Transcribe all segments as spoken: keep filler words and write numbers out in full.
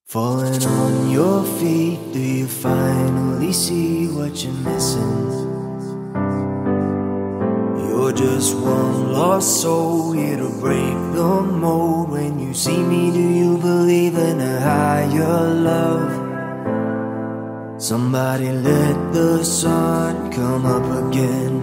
Falling on your feet, do you finally see what you're missing? You're just one lost soul, here to break the mold. When you see me, do you believe in a higher love? Somebody let the sun come up again.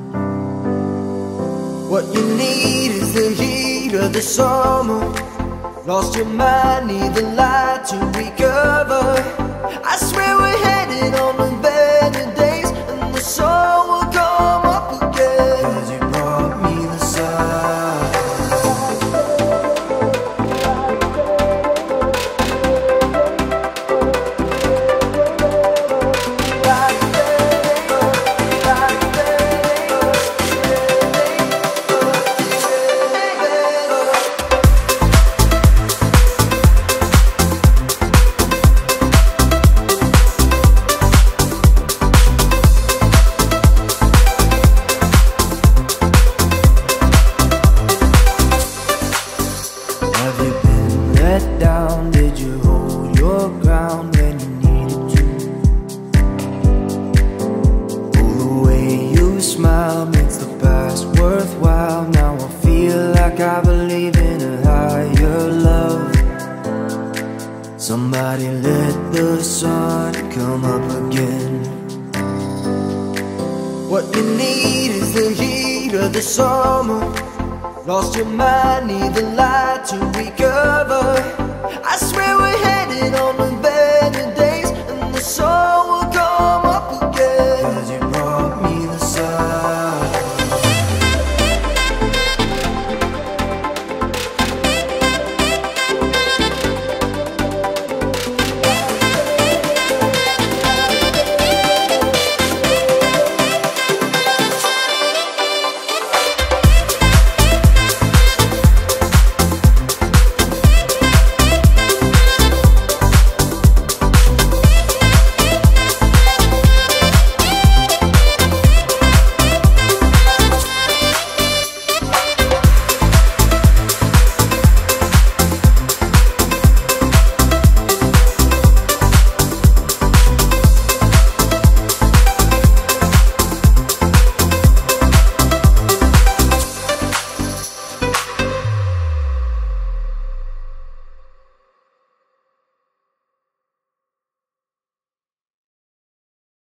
What you need is the heat of the summer. Lost your mind, need the light to recover. I swear we're headed on to better days, and the sun will come up again. 'Cause you brought me the sun. Have you been let down? Did you hold your ground when you needed to? Oh, the way you smile makes the past worthwhile. Now I feel like I believe in a higher love. Somebody let the sun come up again. What you need is the heat of the summer. Lost your mind, need the light to recover. I swear we're headed on the